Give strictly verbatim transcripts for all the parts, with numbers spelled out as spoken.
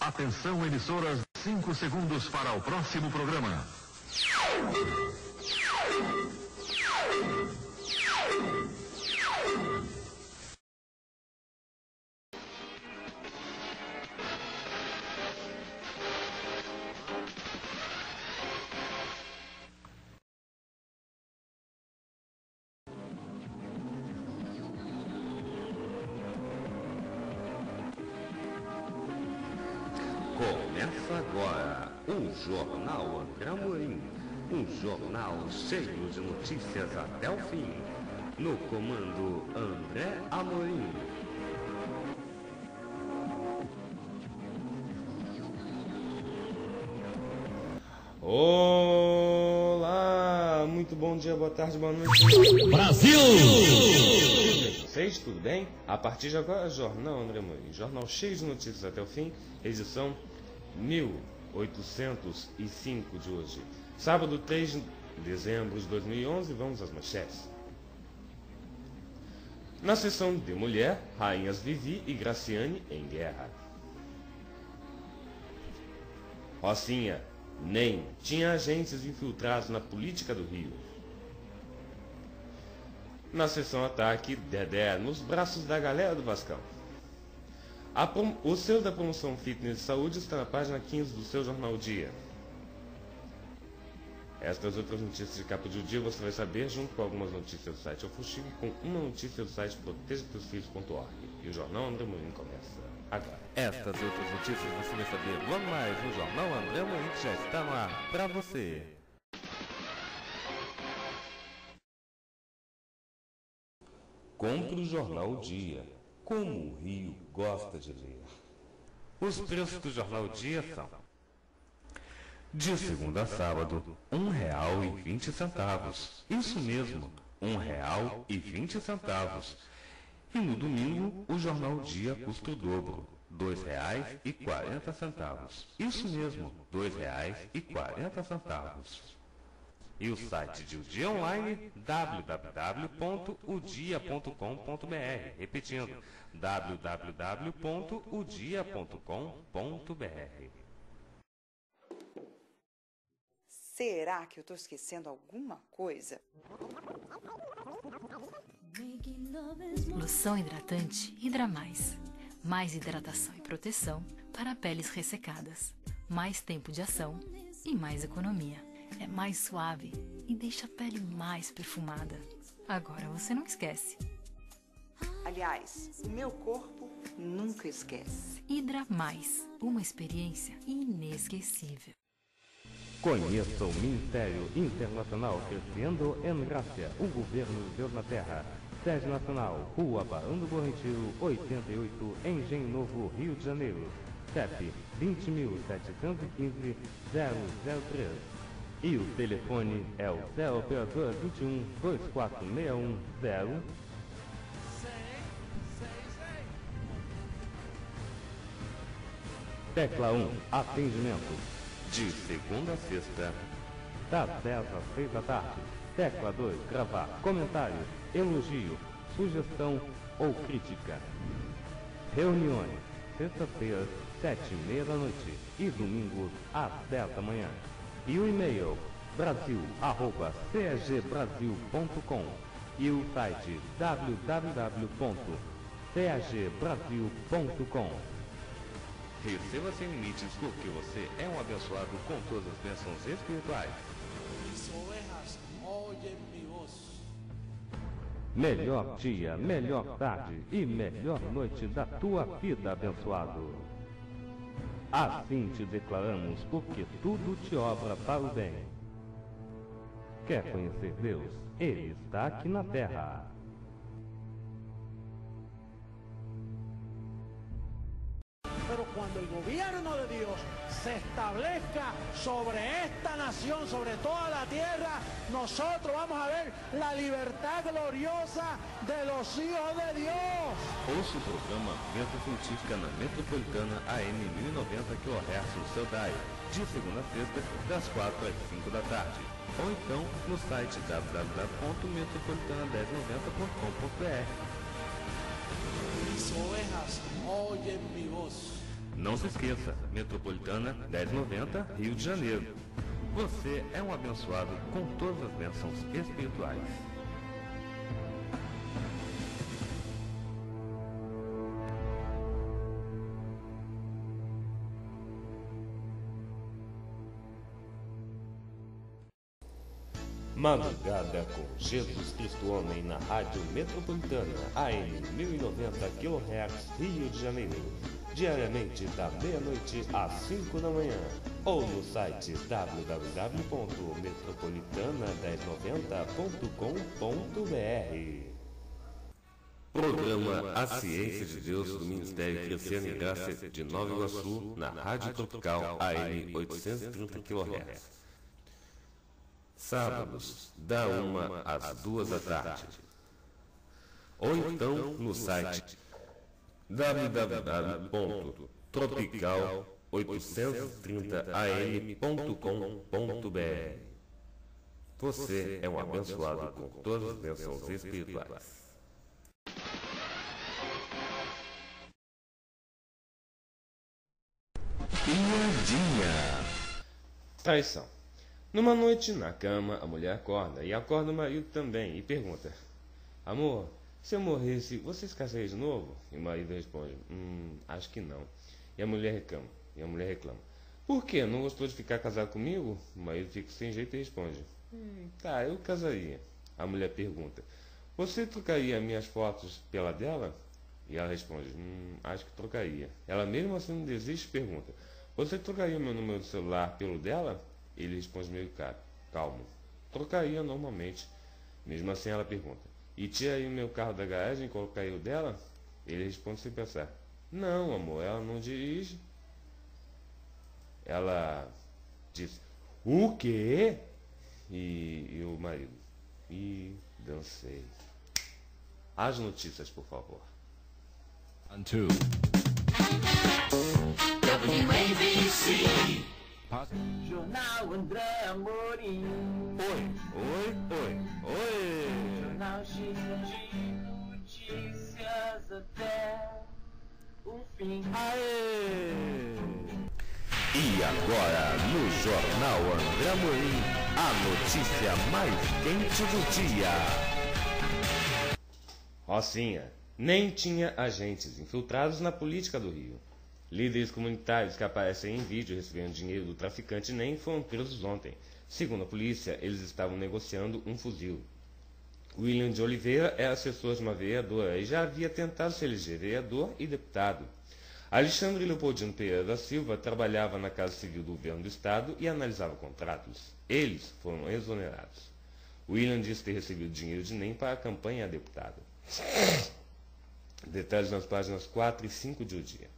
Atenção, emissoras, cinco segundos para o próximo programa. Começa agora o Jornal André Amorim, um jornal cheio de notícias até o fim. No comando André Amorim. Olá, muito bom dia, boa tarde, boa noite. Brasil! Vocês, tudo bem? A partir de agora, Jornal André Amorim, jornal cheio de notícias até o fim, edição mil oitocentos e cinco de hoje, sábado três de dezembro de dois mil e onze. Vamos às manchetes. Na seção de mulher, rainhas Vivi e Graciane em guerra. Rocinha, nem tinha agentes infiltrados na política do Rio. Na seção ataque, Dedé nos braços da galera do Vascão. A prom... O selo da promoção Fitness e Saúde está na página quinze do seu Jornal Dia. Estas outras notícias de capa do dia você vai saber junto com algumas notícias do site Ofuxico e com uma notícia do site proteja teus filhos ponto org. E o Jornal André Amorim começa agora. Estas e outras notícias você vai saber logo mais no Jornal André Amorim, que já está no ar para você. Compre o Jornal Dia, como o Rio gosta de ler. Os preços do Jornal Dia são: de segunda a sábado, um real e vinte centavos. Isso mesmo, um real e vinte centavos. E no domingo, o Jornal Dia custa o dobro, dois reais e quarenta centavos. Isso mesmo, dois reais e quarenta centavos. E o site de O Dia Online, w w w ponto o dia ponto com ponto b r. Repetindo, w w w ponto o dia ponto com ponto b r. Será que eu estou esquecendo alguma coisa? Loção hidratante Hidra Mais. Mais hidratação e proteção para peles ressecadas. Mais tempo de ação e mais economia. É mais suave e deixa a pele mais perfumada. Agora você não esquece. Aliás, o meu corpo nunca esquece. Hidra Mais. Uma experiência inesquecível. Conheça o Ministério Internacional Crescendo em Gracia, o governo de Deus na Terra. Sede Nacional, Rua Barão do Bom Retiro, oitenta e oito, Engenho Novo, Rio de Janeiro. C E P vinte mil setecentos e quinze, zero zero três. E o telefone é o zero operador vinte e um, dois quatro seis um, zero. Tecla um, atendimento. De segunda a sexta, Das dez às seis da tarde. Tecla dois, gravar comentário, elogio, sugestão ou crítica. Reuniões, sexta-feira, sete e meia da noite e domingos às dez da manhã. E o e-mail, brasil arroba c e g brasil ponto com e o site w w w ponto c e g brasil ponto com. receba sem limites porque você é um abençoado com todas as bênçãos espirituais. Melhor dia, melhor tarde e melhor noite da tua vida, abençoado. Assim te declaramos, porque tudo te obra para o bem. Quer conhecer Deus? Ele está aqui na terra. Pero cuando el gobierno de Dios se establezca sobre esta nación, sobre toda la tierra, nosotros vamos a ver la libertad gloriosa de los hijos de Dios. Ouça o programa Venta Científica na Metropolitana A M mil e noventa kHz no seu dial, de segunda a sexta, das quatro às cinco da tarde. Ou então no site w w w ponto metropolitana mil e noventa ponto com ponto b r. Mis ovejas oyen mi voz. Não se esqueça, Metropolitana dez noventa, Rio de Janeiro. Você é um abençoado com todas as bênçãos espirituais. Madrugada com Jesus Cristo Homem na Rádio Metropolitana, A M mil e noventa quilohertz, Rio de Janeiro, diariamente da meia-noite às cinco da manhã, ou no site w w w ponto metropolitana dez noventa ponto com ponto b r. Programa A Ciência de Deus do Ministério Crescendo em Graça de Nova Iguaçu, na Rádio Tropical A M oitocentos e trinta quilohertz. Sábados, da uma às duas da tarde. Ou então no site w w w ponto tropical oitocentos e trinta a m ponto com ponto b r. Você é um abençoado com todas as bênçãos espirituais. Piadinha. Traição. Numa noite na cama, a mulher acorda e acorda o marido também e pergunta: amor, se eu morresse, você se casaria de novo? E o marido responde: hum, acho que não. E a mulher reclama. E a mulher reclama: por quê? Não gostou de ficar casado comigo? O marido fica sem jeito e responde: hum, tá, eu casaria. A mulher pergunta: você trocaria minhas fotos pela dela? E ela responde: hum, acho que trocaria. Ela mesmo assim não desiste e pergunta: você trocaria meu número de celular pelo dela? Ele responde meio calmo: trocaria normalmente. Mesmo assim ela pergunta: e tiraria o meu carro da garagem e colocaria o dela? Ele responde sem pensar: não, amor, ela não dirige. Ela diz: o quê? E, e o marido: e dancei. As notícias, por favor. One, two. W A B C. Jornal André Amorim. Oi, oi, oi, oi. Jornal cheio de notícias até o fim. Aê! E agora, no Jornal André Amorim, a notícia mais quente do dia. Rocinha nem tinha agentes infiltrados na política do Rio. Líderes comunitários que aparecem em vídeo recebendo dinheiro do traficante nem foram presos ontem. Segundo a polícia, eles estavam negociando um fuzil. William de Oliveira é assessor de uma vereadora e já havia tentado se eleger vereador e deputado. Alexandre Leopoldino Pereira da Silva trabalhava na Casa Civil do Governo do Estado e analisava contratos. Eles foram exonerados. William disse ter recebido dinheiro de N E M para a campanha a deputado. Detalhes nas páginas quatro e cinco de O Dia.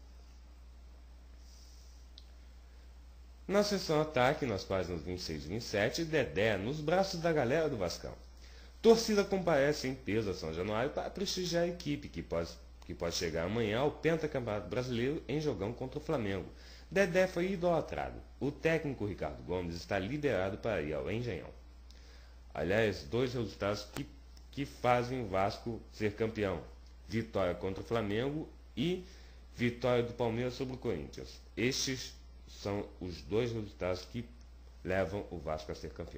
Na seção Ataque, nas páginas vinte e seis e vinte e sete, Dedé nos braços da galera do Vascão. Torcida comparece em peso a São Januário para prestigiar a equipe, que pode, que pode chegar amanhã ao pentacampeonato brasileiro em jogão contra o Flamengo. Dedé foi idolatrado. O técnico Ricardo Gomes está liberado para ir ao Engenhão. Aliás, dois resultados que, que fazem o Vasco ser campeão: vitória contra o Flamengo e vitória do Palmeiras sobre o Corinthians. Estes são os dois resultados que levam o Vasco a ser campeão.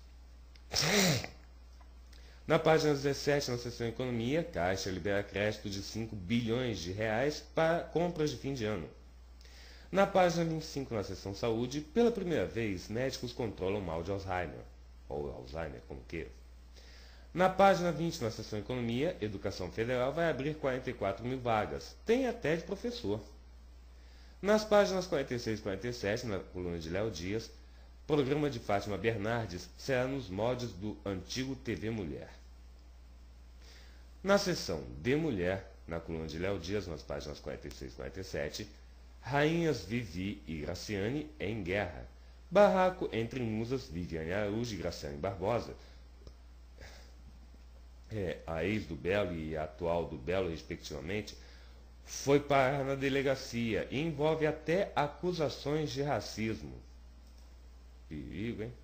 Na página dezessete, na seção Economia, Caixa libera crédito de cinco bilhões de reais para compras de fim de ano. Na página vinte e cinco, na seção Saúde, pela primeira vez, médicos controlam mal de Alzheimer, ou Alzheimer, como queira. Na página vinte, na seção Economia, Educação Federal vai abrir quarenta e quatro mil vagas. Tem até de professor. Nas páginas quarenta e seis e quarenta e sete, na coluna de Léo Dias, programa de Fátima Bernardes será nos moldes do antigo T V Mulher. Na seção de Mulher, na coluna de Léo Dias, nas páginas quarenta e seis e quarenta e sete, Rainhas Vivi e Graciane em guerra. Barraco entre musas Viviane Araújo e Graciane Barbosa, é, a ex do Belo e a atual do Belo, respectivamente, foi parar na delegacia e envolve até acusações de racismo. Perigo, hein?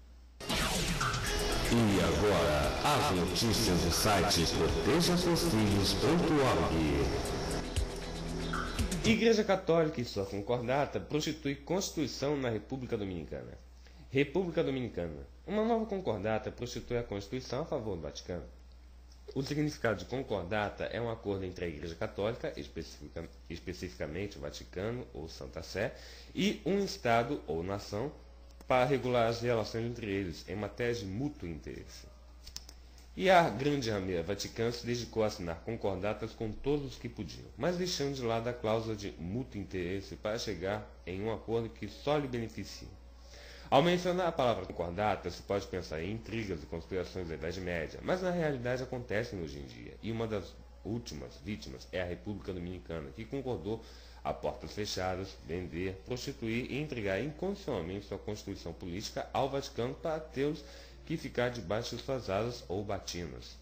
E agora, as notícias do site proteja seus filhos ponto org. Igreja Católica e sua concordata prostitui Constituição na República Dominicana. República Dominicana. Uma nova concordata prostitui a Constituição a favor do Vaticano. O significado de concordata é um acordo entre a Igreja Católica, especifica, especificamente o Vaticano ou Santa Sé, e um Estado ou nação para regular as relações entre eles em matéria de mútuo interesse. E a grande rameira Vaticano se dedicou a assinar concordatas com todos os que podiam, mas deixando de lado a cláusula de mútuo interesse para chegar em um acordo que só lhe beneficia. Ao mencionar a palavra concordata, se pode pensar em intrigas e conspirações da Idade Média, mas na realidade acontecem hoje em dia, e uma das últimas vítimas é a República Dominicana, que concordou a portas fechadas, vender, prostituir e entregar incondicionalmente sua constituição política ao Vaticano para tê-los que ficar debaixo de suas asas ou batinas.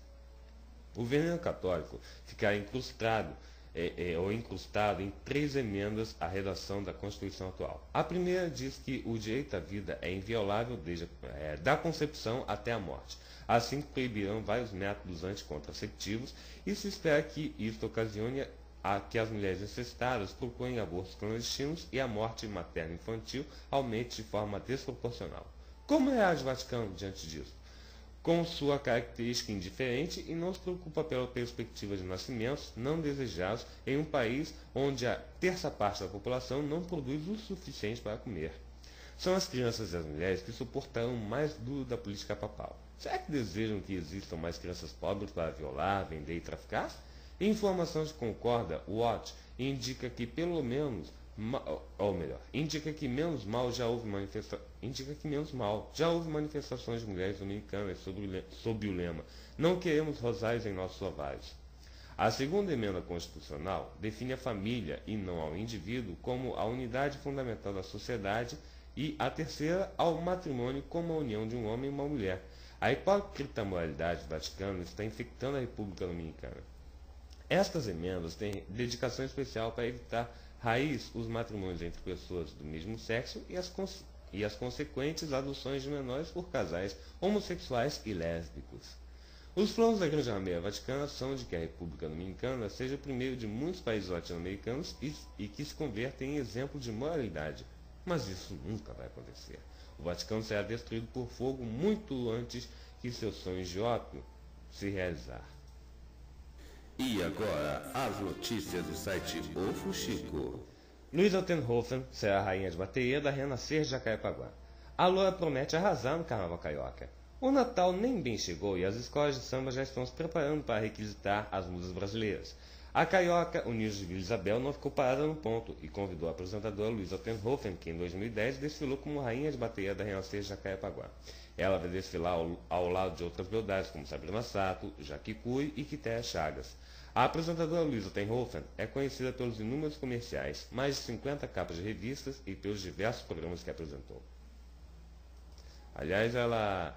O veneno católico ficará incrustado É, é, ou incrustado em três emendas à redação da Constituição atual. A primeira diz que o direito à vida é inviolável desde é, da concepção até a morte, assim que proibirão vários métodos anticontraceptivos e se espera que isto ocasione a que as mulheres necessitadas procurem abortos clandestinos e a morte materno-infantil aumente de forma desproporcional. Como reage o Vaticano diante disso? Com sua característica indiferente e não se preocupa pela perspectiva de nascimentos não desejados em um país onde a terça parte da população não produz o suficiente para comer. São as crianças e as mulheres que suportarão mais duro da política papal. Será que desejam que existam mais crianças pobres para violar, vender e traficar? Informação de concorda, Watch, indica que pelo menos ou melhor, indica que menos mal já houve manifesta... indica que menos mal já houve manifestações de mulheres dominicanas sob o, le... sob o lema "Não queremos rosários em nossos ovários". A segunda emenda constitucional define a família e não ao indivíduo como a unidade fundamental da sociedade e a terceira ao matrimônio como a união de um homem e uma mulher. A hipócrita moralidade do Vaticano está infectando a República Dominicana. Estas emendas têm dedicação especial para evitar raiz os matrimônios entre pessoas do mesmo sexo e as, e as consequentes adoções de menores por casais homossexuais e lésbicos. Os planos da Grande Rameira Vaticana são de que a República Dominicana seja o primeiro de muitos países latino-americanos e, e que se converta em exemplo de moralidade, mas isso nunca vai acontecer. O Vaticano será destruído por fogo muito antes que seus sonhos de ópio se realizar. E agora, as notícias do site O Fuxico. Luísa Tenhofen será a rainha de bateria da Renascer de Jacarepaguá. A loura promete arrasar no carnaval carioca. O Natal nem bem chegou e as escolas de samba já estão se preparando para requisitar as musas brasileiras. A carioca Unidos de Vila Isabel não ficou parada no ponto e convidou a apresentadora Luísa Tenhofen, que em dois mil e dez desfilou como rainha de bateria da Renascer de Jacarepaguá. Ela vai desfilar ao, ao lado de outras beldades como Sabrina Sato, Jaque Cui e Quitéia Chagas. A apresentadora Luísa Tenhofen é conhecida pelos inúmeros comerciais, mais de cinquenta capas de revistas e pelos diversos programas que apresentou. Aliás, ela,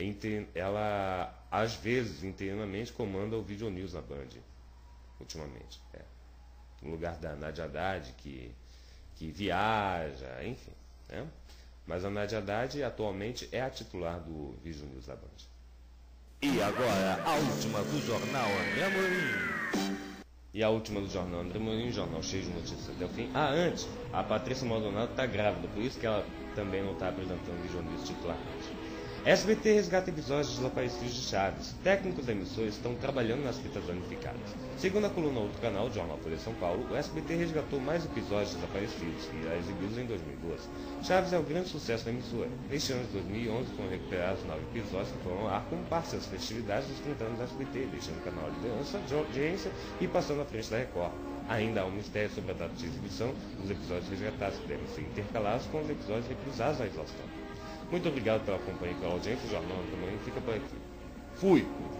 ela às vezes, interinamente, comanda o Video News na Band, ultimamente. É. No lugar da Nadia Haddad, que, que viaja, enfim. Né? Mas a Nadia Haddad atualmente é a titular do Video News da Band. E agora, a última do Jornal André Amorim. E a última do Jornal André Amorim, jornal cheio de notícias até o fim. Ah, antes, a Patrícia Maldonado está grávida, por isso que ela também não está apresentando o Video News titularmente. S B T resgata episódios desaparecidos de Chaves. Técnicos da emissora estão trabalhando nas fitas danificadas. Segundo a coluna Outro Canal, Jornal Folha de São Paulo, o S B T resgatou mais episódios desaparecidos e irá exibi-los em dois mil e doze. Chaves é o grande sucesso da emissora. Neste ano de dois mil e onze foram recuperados nove episódios que foram ao ar como parte das festividades dos trinta anos do S B T, deixando o canal a liderança de audiência e passando à frente da Record. Ainda há um mistério sobre a data de exibição dos episódios resgatados, que devem ser intercalados com os episódios reprisados na exaustão. Muito obrigado pela companhia e pela audiência. O Jornal André Amorim fica por aqui. Fui!